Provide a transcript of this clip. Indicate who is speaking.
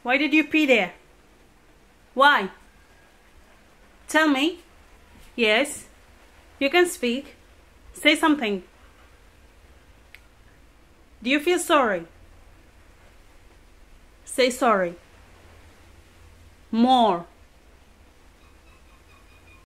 Speaker 1: Why did you pee there? Why? Tell me. Yes. You can speak. Say something. Do you feel sorry? Say sorry. More.